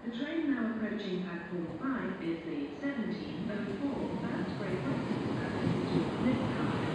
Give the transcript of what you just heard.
The train now approaching platform 5 is the 1704 First Great Western service to Liskeard.